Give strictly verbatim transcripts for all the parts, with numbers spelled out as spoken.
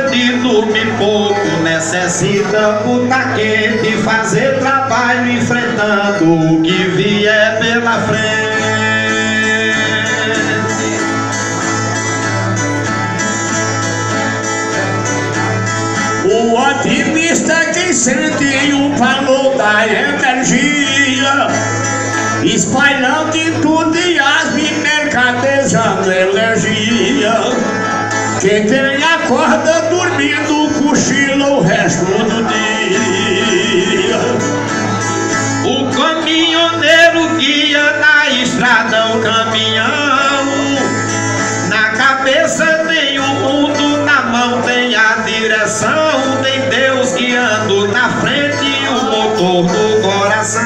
gosta de dormir pouco, necessita botar quente, fazer trabalho enfrentando o que vier pela frente. O otimista é quem sente o valor da energia, espalhando em tudo e as mercadejando energia. Quem tem acorda dormindo, cochila o resto do dia. O caminhoneiro guia na estrada o caminhão, na cabeça tem o mundo, na mão tem a direção, tem Deus guiando na frente e o motor do coração.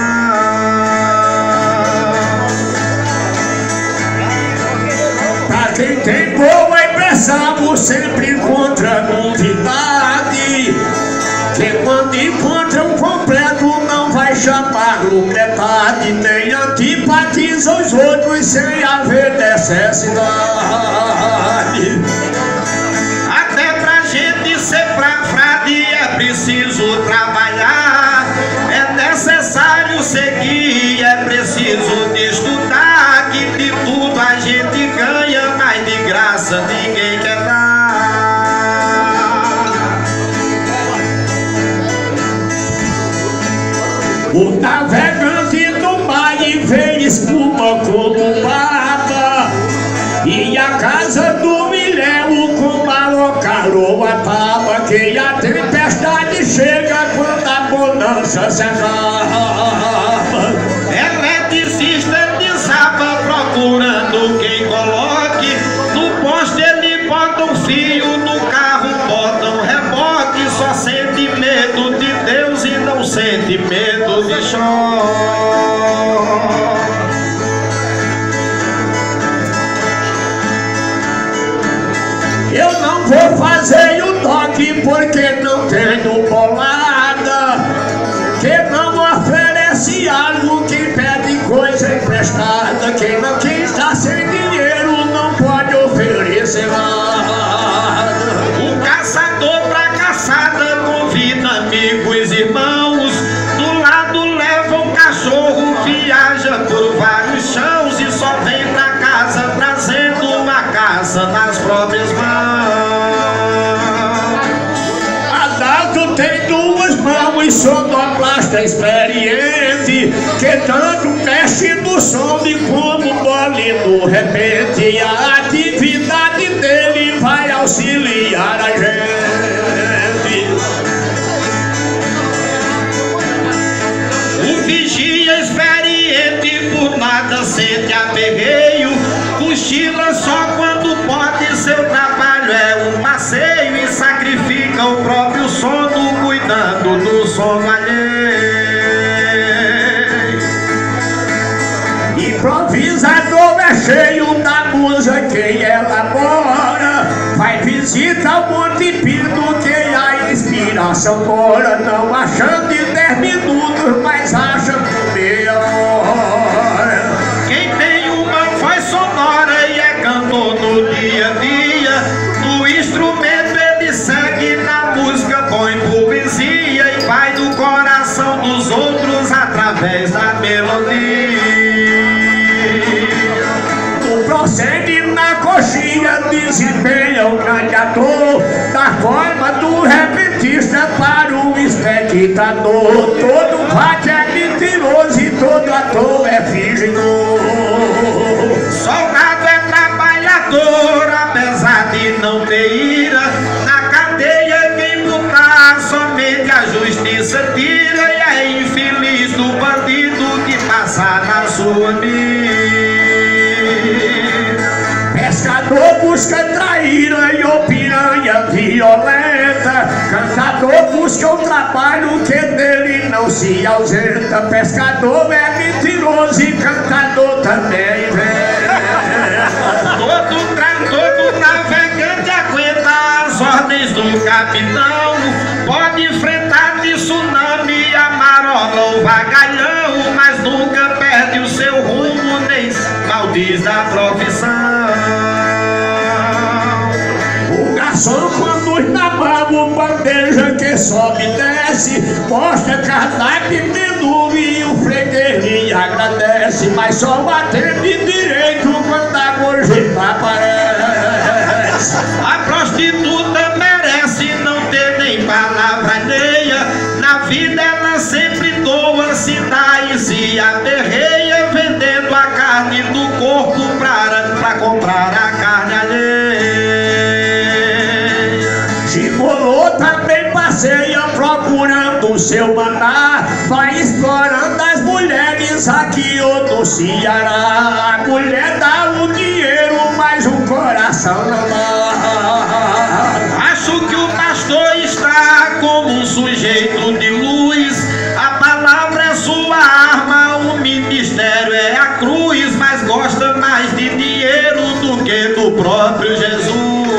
Pra quem tem boa impressão, sempre encontra novidade. Quem quando encontra um completo não vai chamar-lo metade, nem antipatiza os outros sem haver necessidade. Até pra gente ser frade é preciso trabalhar, é necessário seguir, é preciso de estudar, que de tudo a gente ganha, mas de graça ninguém quer dar. O navegante do mar vê espuma como baba, e a casa do milhão com malocarou a taba. Que a tempestade chega quando a bonança se acaba. Eletricista desaba procurando quem coloque no poste, ele bota um fio, no carro bota um reboque. Só sente medo de Deus e não sente medo de choque. Eu não vou fazer o toque porque não tenho bolada. Quem não oferece algo, quem pede coisa emprestada. Quem não quis estar sem dinheiro não pode oferecer nada. O caçador pra caçada convida amigos e irmãos, do lado leva um cachorro, viaja por vários chãos e só vem pra casa trazendo uma caça nas próprias mãos. Adalto tem duas mãos, sonoplasta experiente, que tanto mexe no som de como bole no repente. A atividade dele vai auxiliar a gente. O vigia experiente por nada sente aperreio, cochila só quando pode, seu trabalho é um passeio e sacrifica o próprio sono cuidando do sono alheio. Improvisador é cheio da musa quem elabora, vai visitar o Monte Pinto quem a inspiração mora, não achando em dez minutos, mas acha por meia hora. Quem tem uma voz sonora e é cantor no dia a dia, no instrumento ele segue, na música põe poesia e vai do coração dos outros através da melodia. Procede na coxinha, desempenha o grande ator, da forma do repentista para o espectador. Todo vate é mentiroso e todo ator é fingidor. Soldado é trabalhador, apesar de não ter ira, na cadeia quem lutar somente a justiça tira, e é infeliz do bandido que passa na sua mira. Pescador busca traíra e o piranha violenta, cantador busca o trabalho que dele não se ausenta. Pescador é mentiroso e cantador também vem. Todo trator do navegante aguenta as ordens do capitão, pode enfrentar de tsunami, a marola ou vagalhão, mas nunca perde o seu rumo, nem maldiz da profissão. O garçom conduz na mão bandeja que sobe e desce, mostra cardápio, menu e o freguês lhe agradece, mas só atende direito quando a gorjeta aparece. A prostituta merece não ter nem palavra alheia, na vida ela sempre doa, se dá e se aperreia, vendendo a carne do corpo pra, pra comprar a carne alheia. Gigolô também passeia procurando o seu maná, vai explorando as mulheres aqui ou no Ceará. A mulher dá o dinheiro, mas o coração não dá. Acho que o pastor está como um sujeito de luz, a palavra é sua arma, o ministério é a cruz, mas gosta mais de dinheiro do que do próprio Jesus.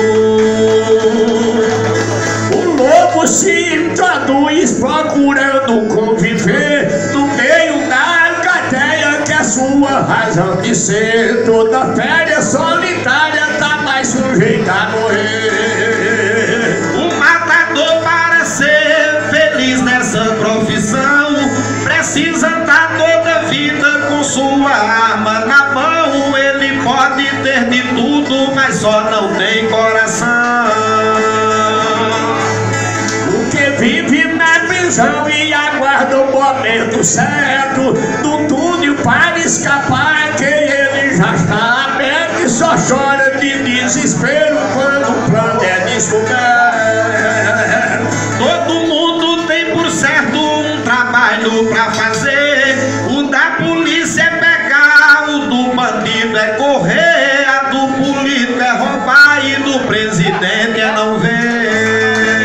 O lobo se introduz procurando conviver no meio da alcateia, que é sua razão de ser. Toda férias solitária tá mais sujeita a morrer. O matador, para ser feliz nessa profissão, precisa andar toda a vida com sua arma na mão. Ele pode ter de tudo, mas só não tem coração. O que vive na prisão e aguarda o momento certo do túnel para escapar, que ele já está aberto e só chora de desespero quando o plano é descoberto. Todo mundo tem por certo um trabalho pra fazer, o da polícia é pegar, o do bandido é correr, a do político é roubar e do presidente é não ver.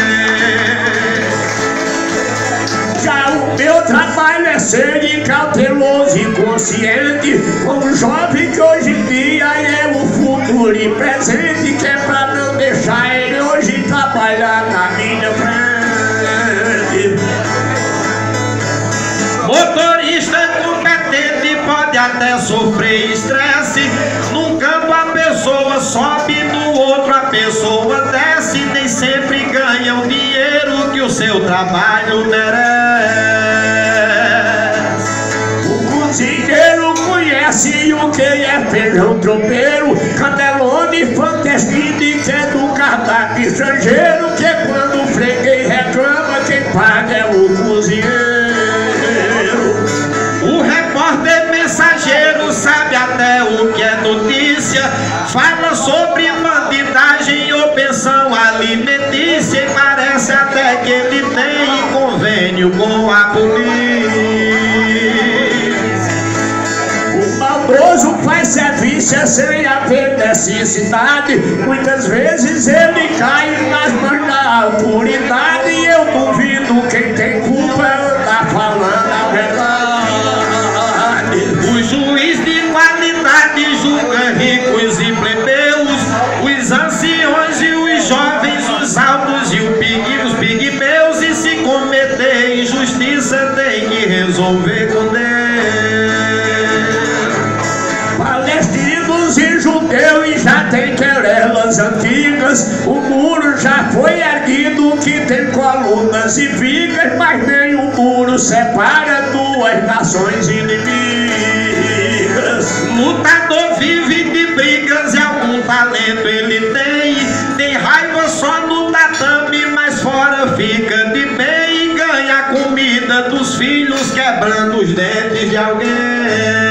Já o meu trabalho é ser cauteloso e consciente, com o jovem que hoje em dia é o futuro e presente, que é pra não deixar ele hoje trabalhar na minha frente. Motorista competente pode até sofrer estresse, num canto a pessoa sobe, no outro a pessoa desce, nem sempre ganha o dinheiro que o seu trabalho merece. O cozinheiro conhece o que é feijão tropeiro, canelone, fantastique, que é do cardápio estrangeiro, que é quando o freguês reclama, quem paga é o cozinheiro. O repórter mensageiro sabe até o que é notícia, fala sobre bandidagem ou pensão alimentícia, e parece até que ele tem convênio com a polícia. O maldoso faz serviço sem haver necessidade, muitas vezes ele cai nas mãos da autoridade, e eu duvido quem tem culpa anda falando a verdade. O juiz de qualidade julga ricos e plebeus, os anciões e os jovens, os altos e os pigmeus, e se cometer injustiça tem que resolver com Deus. Palestinos e judeus já tem querelas antigas, o muro já foi erguido que tem colunas e vigas, mas nem o muro separa duas nações inimigas. Lutador vive de brigas e algum talento ele tem, tem raiva só no tatame, mas fora fica de bem, e ganha a comida dos filhos quebrando os dentes de alguém.